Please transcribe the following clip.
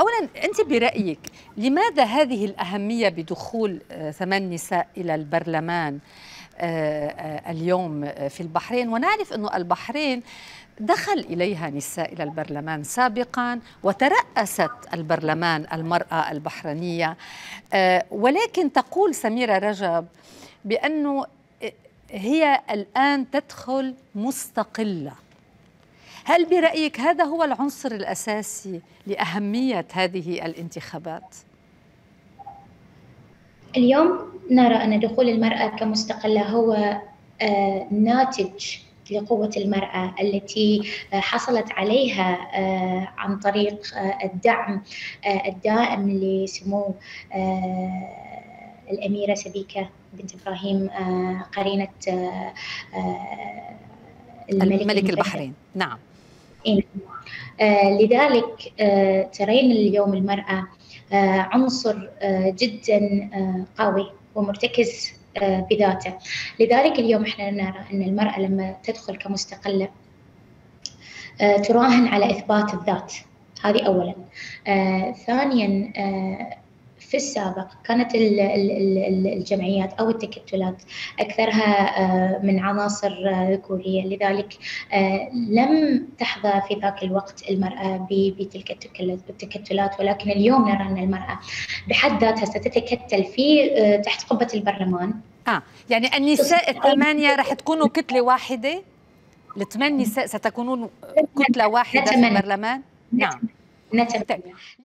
أولا أنت برأيك لماذا هذه الأهمية بدخول 8 نساء إلى البرلمان اليوم في البحرين؟ ونعرف أن البحرين دخل إليها نساء إلى البرلمان سابقا وترأست البرلمان المرأة البحرينية، ولكن تقول سميرة رجب بأنه هي الآن تدخل مستقلة. هل برأيك هذا هو العنصر الأساسي لأهمية هذه الانتخابات؟ اليوم نرى أن دخول المرأة كمستقلة هو ناتج لقوة المرأة التي حصلت عليها عن طريق الدعم الدائم لسمو الأميرة سبيكة بنت إبراهيم قرينة الملك البحرين. نعم. لذلك ترين اليوم المرأة عنصر جدا قوي ومرتكز بذاته. لذلك اليوم احنا نرى ان المرأة لما تدخل كمستقلة تراهن على اثبات الذات، هذه اولا. ثانيا في السابق كانت الجمعيات أو التكتلات أكثرها من عناصر ذكورية، لذلك لم تحظى في ذاك الوقت المرأة بتلك التكتلات، ولكن اليوم نرى أن المرأة بحد ذاتها ستتكتل في تحت قبة البرلمان. يعني النساء الثمانية رح تكونوا كتلة واحدة؟ ال8 نساء ستكونون كتلة واحدة في البرلمان؟ نعم.